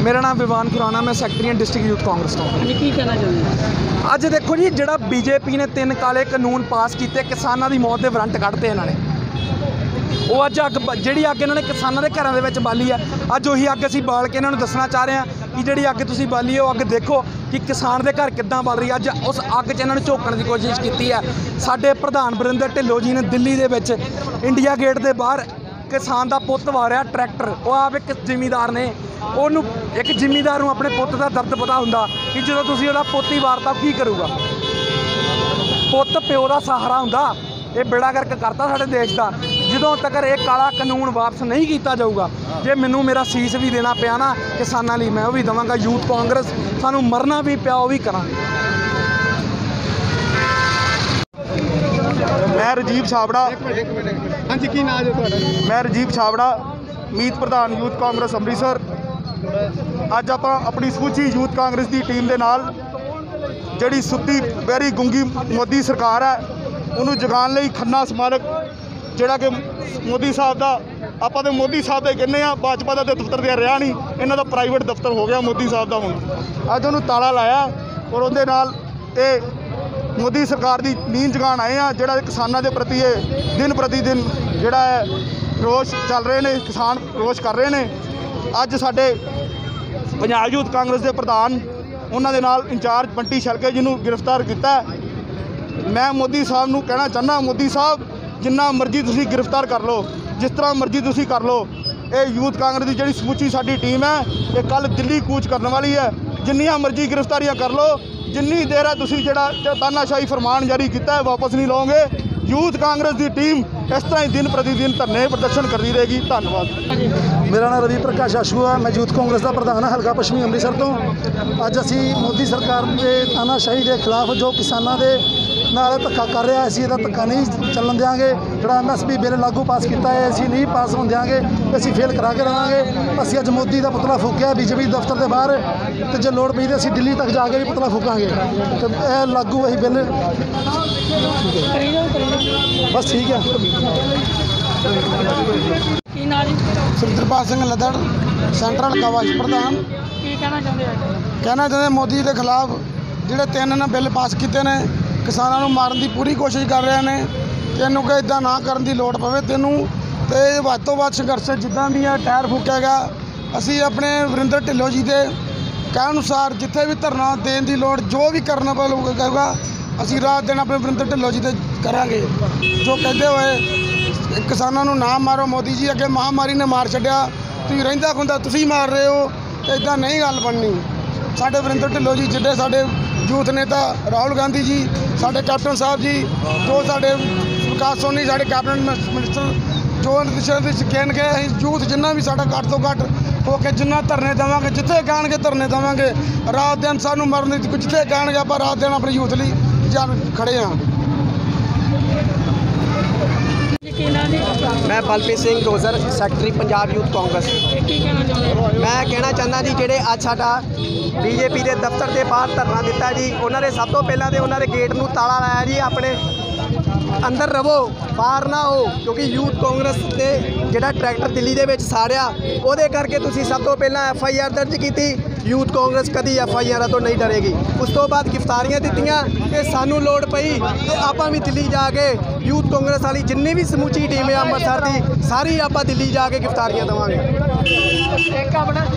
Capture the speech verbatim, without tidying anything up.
मेरा नाम विवान खुराना, मैं सैकटरी हाँ डिस्ट्रिक्ट यूथ कांग्रेस तो। की कहना चाਹੁੰਦੇ अज देखो जी, जो बीजेपी ने तीन काले कानून पास किए, किसानों की मौत के वारंट कढ़ते इन्होंने, वो अज अग जी अग इन्होंने किसानों के घरों के बाली है। अज उही अग असीं बाल के इन्होंने दसना चाह रहे हैं कि जी अग तुसीं बाली है, वो अग देखो कि किसान के घर किद्दां बल रही है। अज उस अग च इन्होंने झोकण की कोशिश की है। साडे प्रधान बरिंदर ढिल्लों जी ने दिल्ली के विच इंडिया गेट के बाहर किसान का पुत वारिया ट्रैक्टर, वो आप एक जिमीदार ने, उन्होंने एक जिमीदार को अपने पुत का दर्द पता होंदा कि जो तुसीं उहदा पुत ही वारता की करूगा। पुत प्यो का सहारा होंदा। ये बेड़ा गर्क करता साडे देश का। ਜਦੋਂ तक ये काला कानून वापस नहीं किया जाऊगा, जे मैनू मेरा सीस भी देना पिया ना किसानों लिए, मैं वो भी देवांगा। यूथ कांग्रेस सानू मरना भी पिया वो भी करा। मैं राजीव छाबड़ा, हाँ जी, की नाम है? मैं राजीव छाबड़ा, मीत प्रधान यूथ कांग्रेस अमृतसर। अज आप अपनी समूची यूथ कांग्रेस की टीम के नाल जिहड़ी सुत्ती बहरी गुंगी मोदी सरकार है उन्होंने जगाने लई खन्ना स्मारक जिहड़ा कि मोदी साहब का, आप तो मोदी साहब का कहने हैं, भाजपा का तो दफ्तर दिया रहा नहीं, इन्हों का प्राइवेट दफ्तर हो गया मोदी साहब का। हुण अज उन्होंने ताला लाया और उहदे नाल ये मोदी सरकार की नींद जगाण आए हैं, जिहड़ा किसानों के प्रति ये दिन प्रतिदिन जिहड़ा है रोष चल रहे हैं, किसान रोष कर रहे हैं। अज साडे पंजाब यूथ कांग्रेस के प्रधान उन्होंने नाल इंचार्ज बंटी शलके जिन्हों गिरफ्तार किया। मैं मोदी साहब नूं कहना चाहना, मोदी साहब जिन्ना मर्जी तुसीं गिरफ्तार कर लो, जिस तरह मर्जी तुसीं कर लो। ये यूथ कांग्रेस की जिहड़ी समूची साडी टीम है ये कल दिल्ली कूच करने वाली है। जिन्नियां मर्जी गिरफ्तारियां कर लो, जिन्नी देर है तुसीं जिहड़ा तानाशाही फरमान जारी किया है वापस नहीं लोगे। यूथ कांग्रेस की टीम इस तरह ही दिन प्रतिदिन धरने प्रदर्शन करती रहेगी। धन्यवाद। मेरा नाम रवि प्रकाश आशू है, मैं यूथ कांग्रेस का प्रधान हल्का पश्चिमी अमृतसर तो। अज असी मोदी सरकार के तानाशाही के खिलाफ जो किसानों के नाल धक्का कर रहा है, असीं इहदा धक्का नहीं चलन देंगे। जो एम एस पी बिल लागू पास किया है असीं नहीं पास होने देंगे, असीं फेल करा के रहांगे। असीं अज मोदी का पुतला फूकिया बीजेपी दफ्तर के बाहर, तो जो लोड़ पई तो असीं दिल्ली तक जाके भी पुतला फूकांगे। तो यह लागू वही बिल बस ठीक है। सुंदरपाल सिंह लदड़, सेंट्रल का वाइस प्रधान। कहना चाहते कहना चाहते मोदी के खिलाफ जिहड़े तीन ने बिल पास किए हैं, किसानों को मारन की पूरी कोशिश कर रहे हैं। तेनों कि इदा ना करने की लोड़ पवे तेनों, तो वध तो वध संघर्ष जिदा भी है टायर फूकिया गया। असी अपने वरिंदर ढिल्लों जी के कहने अनुसार जिथे भी धरना देने की लोड़ जो भी करना पवेगा असी रात दिन अपने वरिंदर ढिल्लों जी से करांगे। जो कहते हुए किसानों को ना मारो, मोदी जी अगे महामारी ने मार छड्या, तुसीं रहिंदा खुंदा तुसीं मार रहे हो, तो इदा नहीं गल बननी। साडे वरिंदर ढिल्लों जी जिहड़े साडे यूथ नेता राहुल गांधी जी, साडे कैप्टन साहब जी, जो साडे विकास सोनी साडे कैबिनेट मिनिस्टर, जो कहन के यूथ जिन्ना भी साडा घट तो घट हो के जिन्ना धरने देवांगे, जिथे कहेंगे धरने देवांगे। रात दिन सानू मरने जिथे कहेंगे आप रात दिन अपने यूथ लिए जान खड़े हाँ। मैं बलप्रीत सिंह रोज़र, सैकटरी पंजाब यूथ कांग्रेस। मैं कहना चाहना जी जेडे अज साडा बीजेपी के दफ्तर के बाहर धरना दिता जी, उन्होंने सब तो पहला तो उन्होंने गेट में ताला लाया जी, अपने अंदर रवो बाहर ना हो, क्योंकि यूथ कांग्रेस के जिहड़ा ट्रैक्टर दिल्ली के साड़िया वो करके तुसीं सब तो पहला एफ आई आर दर्ज की। यूथ कांग्रेस कभी एफ आई आर तो नहीं डरेगी। उस तो बाद गिरफ्तारियां दित्तियां ते सानू लोड़ पई तो आपां भी दिल्ली जाके यूथ कांग्रेस वाली जिन्नी भी समूची टीम है अमृतसर की सारी आपां दिल्ली जाके गिरफ्तारियां देवांगे।